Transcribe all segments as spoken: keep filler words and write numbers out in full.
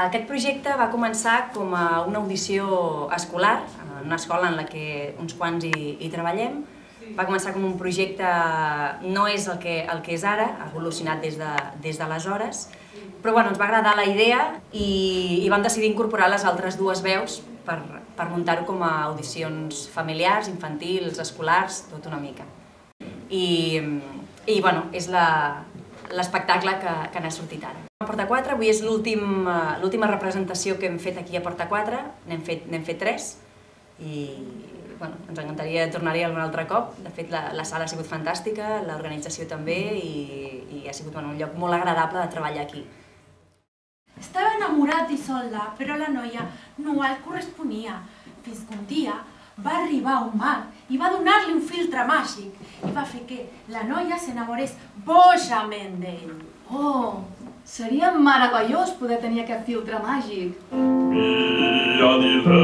Aquest projecte va començar com a una audició escolar, en una escola en la que uns quants hi, hi treballem. Va començar com un projecte, no és el que, el que és ara, ha evolucionat des d'aleshores, de, però bueno, ens va agradar la idea i, i vam decidir incorporar les altres dues veus per, per muntar-ho com a audicions familiars, infantils, escolars, tot una mica. I, i bueno, és l'espectacle que, que n'ha sortit ara. A Porta quatre, avui és l'última representació que hem fet aquí a Porta quatre, n'hem fet, n'hem fet tres, i bueno, ens encantaria tornar-hi algun altre cop. De fet, la, la sala ha sigut fantàstica, l'organització també, i, i ha sigut bueno, un lloc molt agradable de treballar aquí. Estava enamorat d'Isolda, però la noia no el corresponia, fins que un dia va arribar un mag i va donar-li un filtre màgic i va fer que la noia s'enamorés bojament d'ell. Oh, seria meravellós poder tenir aquest filtre màgic. Via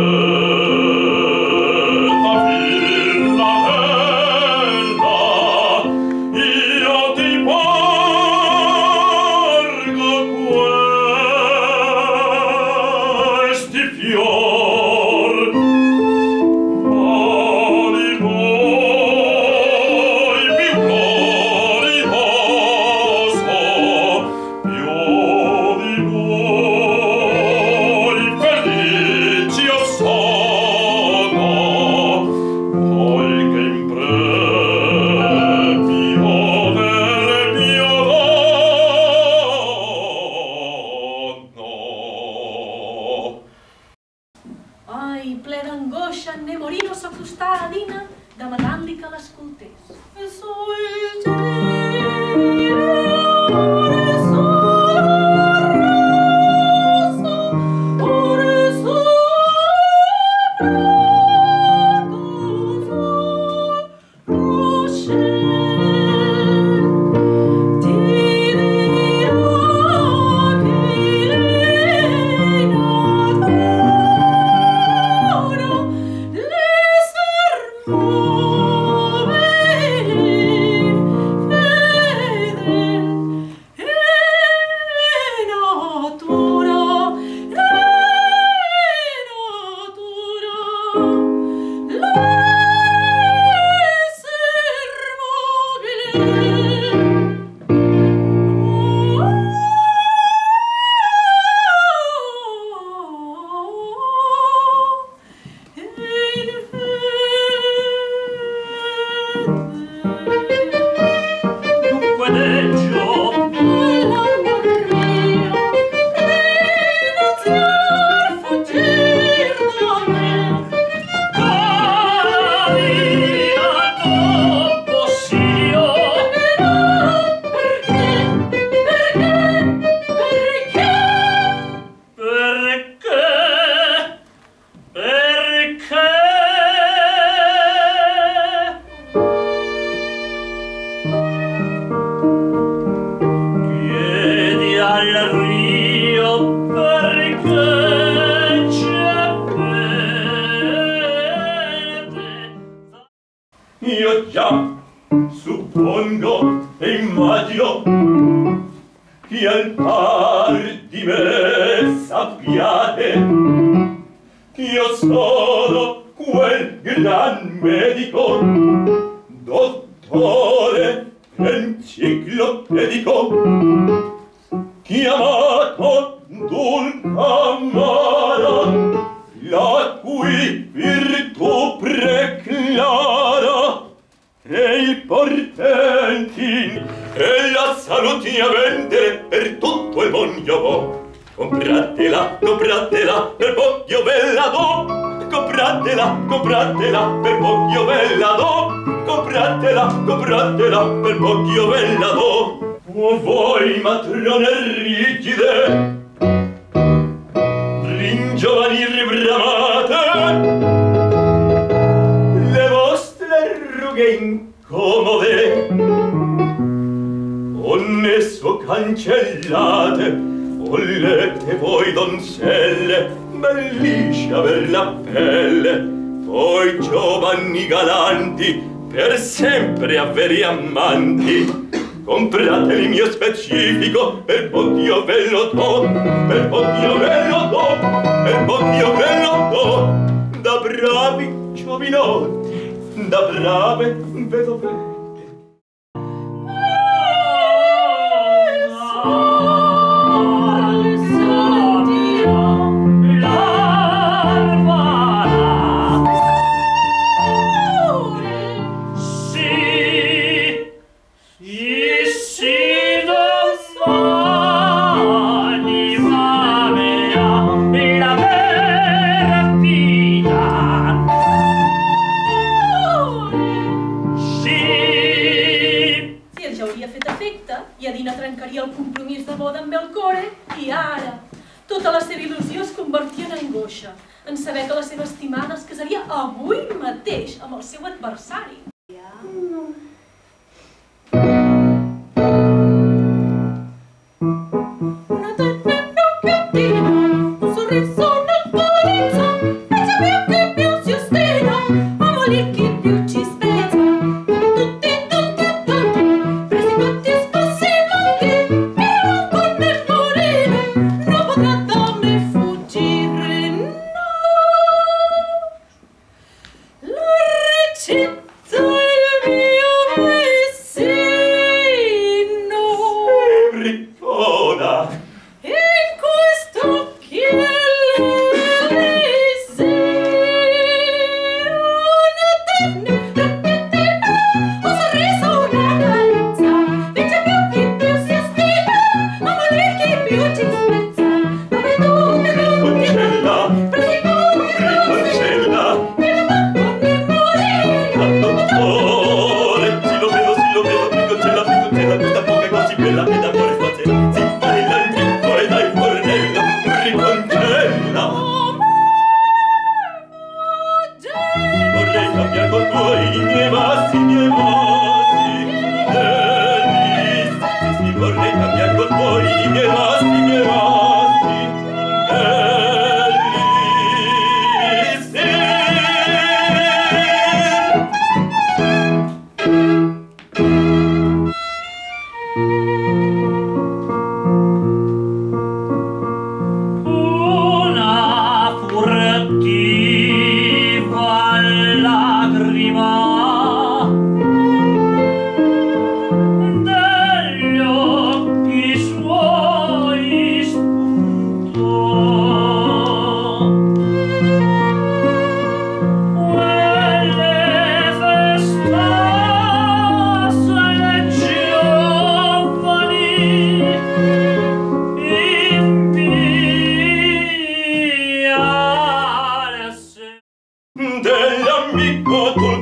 diletta villa bella, io ti porgo questi fior, mali voi più glorioso, più di voi felici io sono, poi che in premio del mio dono. Ai, ple d'angoixa, en Nemorino s'acostà a Dina demanant-li que l'escoltés. Io già suppongo e immagino che al par di me sappiate che io sono quel gran medico, dottore enciclopedico, chiamato Dulcamara, la cui virtù preclara e il portenti e la saluti a vendere per tutto il mondo. Compratela, compratela, per poco ve la do. Compratela, compratela, per poco ve la do. Compratela, compratela, per poco ve la do. O voi matrone rigide, ringiovanir bramate, le vostre rughe incomode o nesso cancellate, volete voi donzelle bellisce aver la pelle, voi giovanni galanti per sempre avere amanti. comprate il mio specifico, per poch'io ve lo do, per poch'io ve lo do, per poch'io ve lo do, da bravi giovinotti, da brave vedovette. I Adina trencaria el compromís de boda amb Melcore i ara tota la seva il·lusió es convertia en angoixa en saber que la seva estimada es casaria avui mateix amb el seu adversari. Una tremenda cattina, un sorriso nel polizzo, e sappiamo che più si ostina, a morir chi più ci spezza, tutti, tutti, tutti, presi tutti spassimati, però con il morire non potrà da me fuggire, no. La recita il mio vecino. Briccona! In questo chielesimo una ternura pettina, un sorriso, una carezza, vince più chi più si stima, a morir chi più ci spezza, dove tu mi Briconcella! presi come Briconcella! che la manco ne morire. Ah, dottore! Sì, lo vedo, sì, lo vedo, Briconcella, Briconcella, questa bocca è così bella che d'amore fate. Si baila il bricco e dai fornello, Briconcella! Si vorrei cambiar con tuoi i miei vasi, i miei vasi, bellissimi. Si vorrei cambiar con tuoi i miei vasi, i miei vasi, bellissimi. Una furtiva lagrima dagli occhi suoi spuntò. Quelle festasse le giovani in piazza. Dell'amico tu